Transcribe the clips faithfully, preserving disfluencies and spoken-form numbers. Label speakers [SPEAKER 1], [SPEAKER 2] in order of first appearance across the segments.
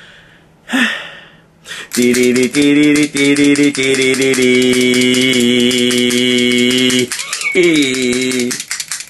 [SPEAKER 1] ティリリティリリティリリティリリリ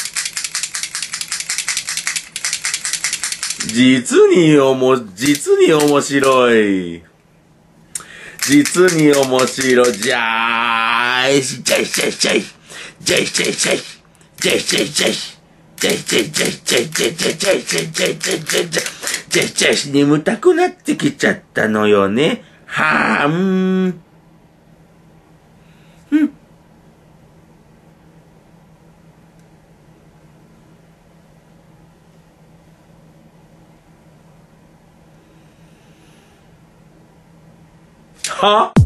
[SPEAKER 1] 実におも、実に面白い。実に面白い。じゃーいし、じゃいし、じゃいし、じゃいし、じゃいし、じゃいし、じゃいし、じゃいし、じゃいし、じゃいし、じゃいし、じゃいし、じゃいし、じゃいし、じゃいし、じゃいし、じゃいし、じゃいし、じゃいし、眠たくなってきちゃったのよね。はーん。うん。は